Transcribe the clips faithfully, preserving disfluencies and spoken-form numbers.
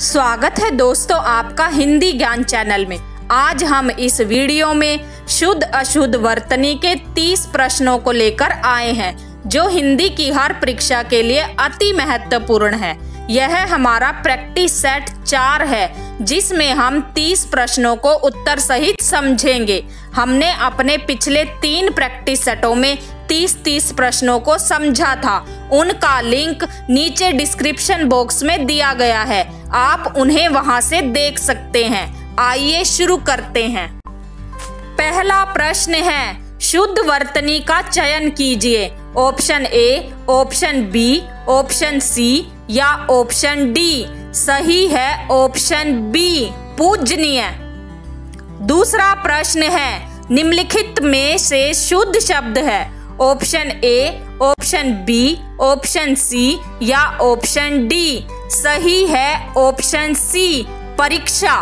स्वागत है दोस्तों आपका हिंदी ज्ञान चैनल में। आज हम इस वीडियो में शुद्ध अशुद्ध वर्तनी के तीस प्रश्नों को लेकर आए हैं जो हिंदी की हर परीक्षा के लिए अति महत्वपूर्ण है। यह हमारा प्रैक्टिस सेट चार है जिसमें हम तीस प्रश्नों को उत्तर सहित समझेंगे। हमने अपने पिछले तीन प्रैक्टिस सेटों में तीस तीस प्रश्नों को समझा था। उनका लिंक नीचे डिस्क्रिप्शन बॉक्स में दिया गया है, आप उन्हें वहां से देख सकते हैं। आइए शुरू करते हैं। पहला प्रश्न है, शुद्ध वर्तनी का चयन कीजिए। Option A, option B, option C या ऑप्शन डी। सही है ऑप्शन बी, पूजनीय। दूसरा प्रश्न है, निम्नलिखित में से शुद्ध शब्द है। Option A, option B, option C या ऑप्शन डी। सही है ऑप्शन सी, परीक्षा।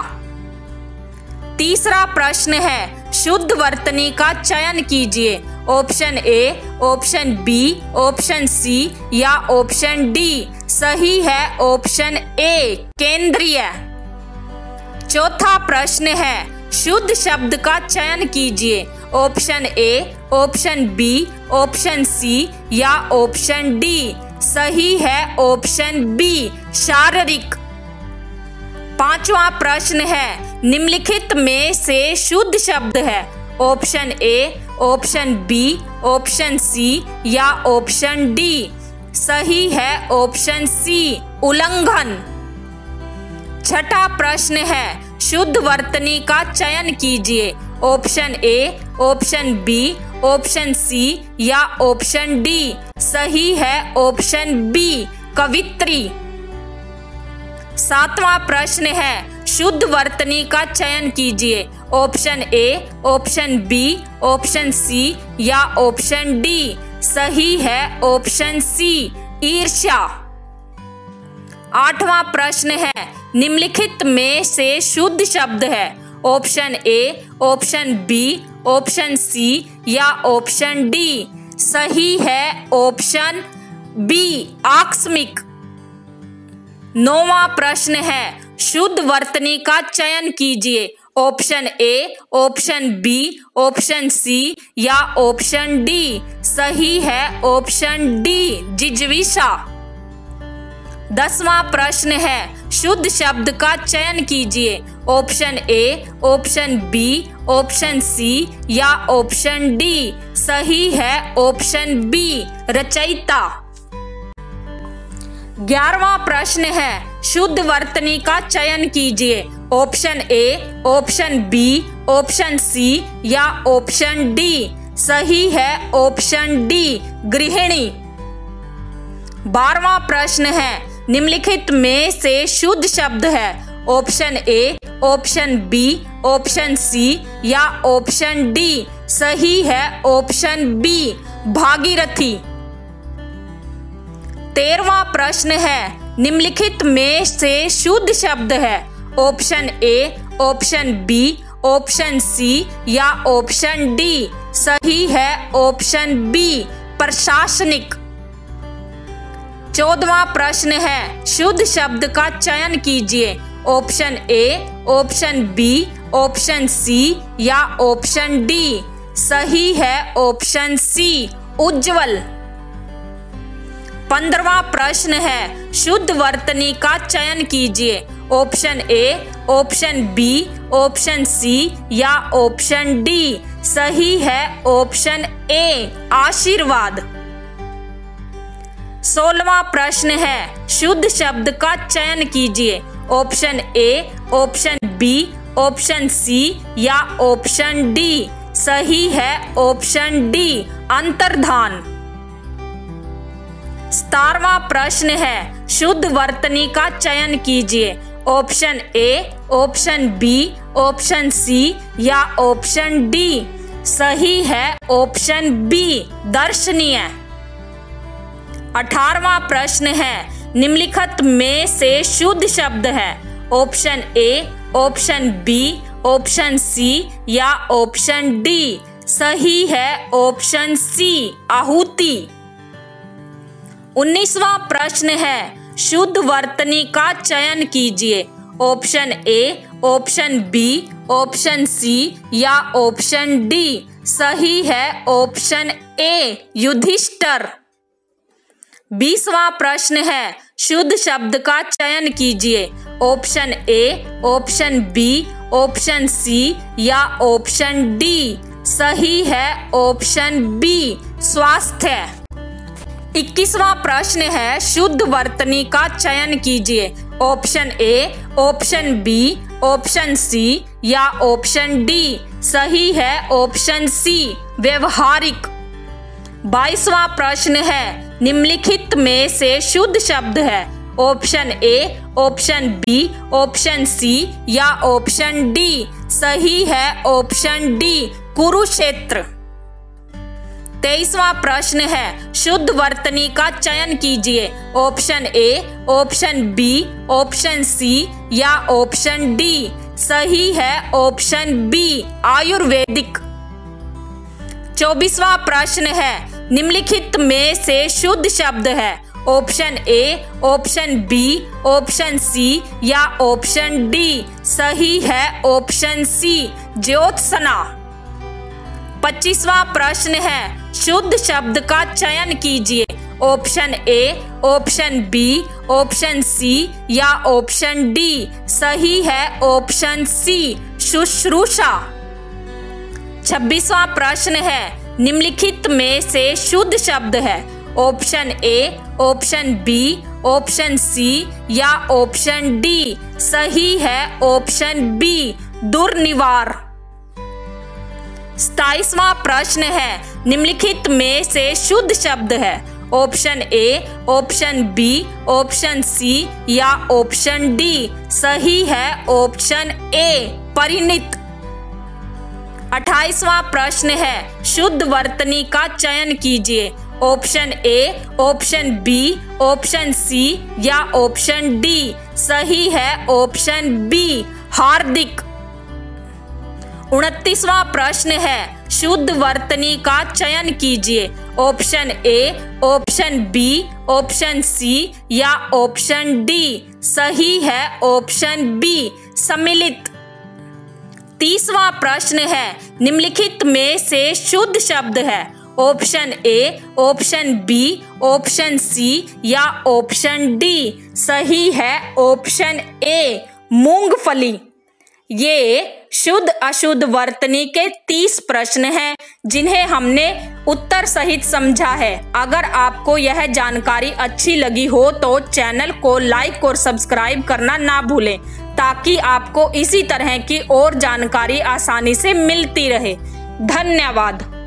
तीसरा प्रश्न है, शुद्ध वर्तनी का चयन कीजिए। Option A, option B, option C या ऑप्शन डी। सही है ऑप्शन ए, केंद्रीय। चौथा प्रश्न है, शुद्ध शब्द का चयन कीजिए। Option A, option B, option C या ऑप्शन डी। सही है ऑप्शन बी, शारीरिक। पांचवा प्रश्न है, निम्नलिखित में से शुद्ध शब्द है। Option A, option B, option C या ऑप्शन डी। सही है ऑप्शन सी, उल्लंघन। छठा प्रश्न है, शुद्ध वर्तनी का चयन कीजिए। Option A, option B, option C या ऑप्शन डी। सही है ऑप्शन बी, कवित्री। सातवां प्रश्न है, शुद्ध वर्तनी का चयन कीजिए। Option A, option B, option C या ऑप्शन डी। सही है ऑप्शन सी, ईर्ष्या। आठवां प्रश्न है, निम्नलिखित में से शुद्ध शब्द है। Option A, option B, option C या ऑप्शन डी। सही है ऑप्शन बी, आकस्मिक। नौवां प्रश्न है, शुद्ध वर्तनी का चयन कीजिए। Option A, option B, option C या ऑप्शन डी। सही है ऑप्शन डी, जिजीविषा। दसवां प्रश्न है, शुद्ध शब्द का चयन कीजिए। Option A, option B, option C या ऑप्शन डी। सही है ऑप्शन बी, रचयिता। ग्यारहवां प्रश्न है, शुद्ध वर्तनी का चयन कीजिए। Option A, option B, option C या ऑप्शन डी। सही है ऑप्शन डी, गृहिणी। बारहवां प्रश्न है, निम्नलिखित में से शुद्ध शब्द है। Option A, option B, option C या ऑप्शन डी। सही है ऑप्शन बी, भागीरथी। तेरहवां प्रश्न है, निम्नलिखित में से शुद्ध शब्द है। Option A, option B, option C या ऑप्शन डी। सही है ऑप्शन बी, प्रशासनिक। चौदहवां प्रश्न है, शुद्ध शब्द का चयन कीजिए। Option A, option B, option C या ऑप्शन डी। सही है ऑप्शन सी, उज्ज्वल। पंद्रहवां प्रश्न है, शुद्ध वर्तनी का चयन कीजिए। Option A, option B, option C या ऑप्शन डी। सही है ऑप्शन ए, आशीर्वाद। सोलहवां प्रश्न है, शुद्ध शब्द का चयन कीजिए। Option A, option B, option C या ऑप्शन डी। सही है ऑप्शन डी, अंतर्धान। सतारहवां प्रश्न है, शुद्ध वर्तनी का चयन कीजिए। Option A, option B, option C या ऑप्शन डी। सही है ऑप्शन बी, दर्शनीय। अठारहवां प्रश्न है, निम्नलिखित में से शुद्ध शब्द है। Option A, option B, option C या ऑप्शन डी। सही है ऑप्शन सी, आहुति। उन्नीसवां प्रश्न है, शुद्ध वर्तनी का चयन कीजिए। Option A, option B, option C या ऑप्शन डी। सही है ऑप्शन ए, युधिष्ठिर। बीसवां प्रश्न है, शुद्ध शब्द का चयन कीजिए। Option A, option B, option C या ऑप्शन डी। सही है ऑप्शन बी, स्वास्थ्य। इक्कीसवां प्रश्न है, शुद्ध वर्तनी का चयन कीजिए। Option A, option B, option C या ऑप्शन डी। सही है ऑप्शन सी, व्यवहारिक। बाईसवां प्रश्न है, निम्नलिखित में से शुद्ध शब्द है। Option A, option B, option C या ऑप्शन डी। सही है ऑप्शन डी, कुरुक्षेत्र। तेईसवां प्रश्न है, शुद्ध वर्तनी का चयन कीजिए। Option A, option B, option C या ऑप्शन डी। सही है ऑप्शन बी, आयुर्वेदिक। चौबीसवां प्रश्न है, निम्नलिखित में से शुद्ध शब्द है। Option A, option B, option C या ऑप्शन डी। सही है ऑप्शन सी, ज्योत्सना। पच्चीसवां प्रश्न है, शुद्ध शब्द का चयन कीजिए। Option A, option B, option C या ऑप्शन डी। सही है ऑप्शन सी, शुश्रूषा। छब्बीसवां प्रश्न है, निम्नलिखित में से शुद्ध शब्द है। Option A, option B, option C या ऑप्शन डी। सही है ऑप्शन बी, दुर्निवार। सताईसवां प्रश्न है, निम्नलिखित में से शुद्ध शब्द है। Option A, option B, option C या ऑप्शन डी। सही है ऑप्शन ए, परिणित। अट्ठाईसवां प्रश्न है, शुद्ध वर्तनी का चयन कीजिए। Option A, option B, option C या ऑप्शन डी। सही है ऑप्शन बी, हार्दिक। उनतीसवां प्रश्न है, शुद्ध वर्तनी का चयन कीजिए। Option A, option B, option C या ऑप्शन डी। सही है ऑप्शन बी, सम्मिलित। तीसवां प्रश्न है, निम्नलिखित में से शुद्ध शब्द है। Option A, option B, option C या ऑप्शन डी। सही है ऑप्शन ए, मूंगफली। ये शुद्ध अशुद्ध वर्तनी के तीस प्रश्न हैं जिन्हें हमने उत्तर सहित समझा है। अगर आपको यह जानकारी अच्छी लगी हो तो चैनल को लाइक और सब्सक्राइब करना ना भूलें ताकि आपको इसी तरह की और जानकारी आसानी से मिलती रहे। धन्यवाद।